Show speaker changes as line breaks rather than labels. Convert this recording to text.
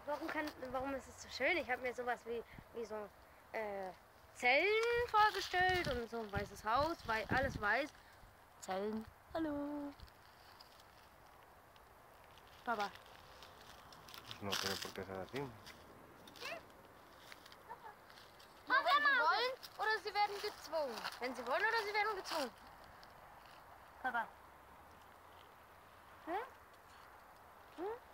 warum ist es so schön? Ich habe mir sowas wie so Zellen vorgestellt und so ein weißes Haus, alles weiß. Zellen. Hallo. Papa.
No tiene por qué ser así.
Wenn sie wollen oder sie werden gezwungen. Wenn sie wollen oder sie werden gezwungen. Papa. Hm? Hm?